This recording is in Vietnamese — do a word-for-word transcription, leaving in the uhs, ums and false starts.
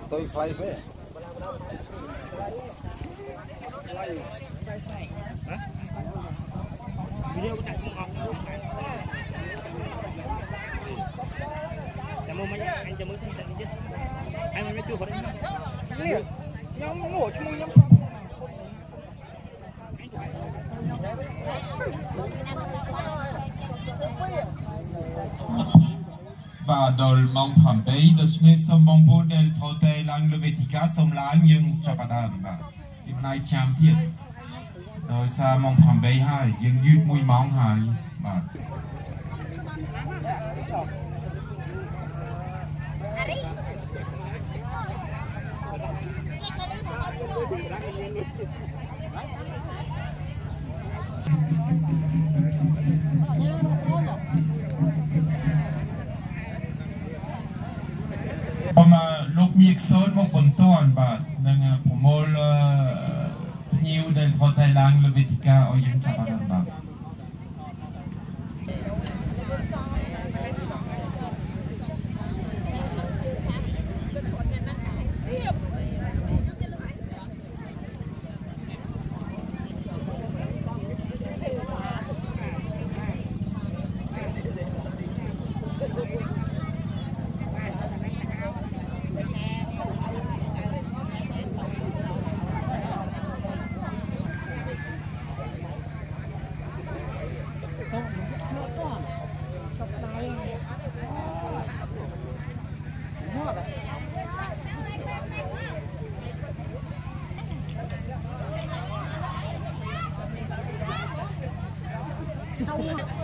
tôi play với video của anh không chào mừng mấy anh chào mừng xin chào chứ anh mới chưa vào đây nè nhóm nổ chung nhóm và đồn mong thầm đấy được nghe sông bông bố đền thô tê lăng lưu Vetica sông lá nhưng cho bà đàn và hôm nay chạm thiệt rồi xa mong thầm đấy hai nhưng dứt mũi mong hai và mà lúc miếc sốt một con tuần bát nênผมมองnhiều đến thọ Thái Lan lưu Vetica ở những chỗ đó bát Không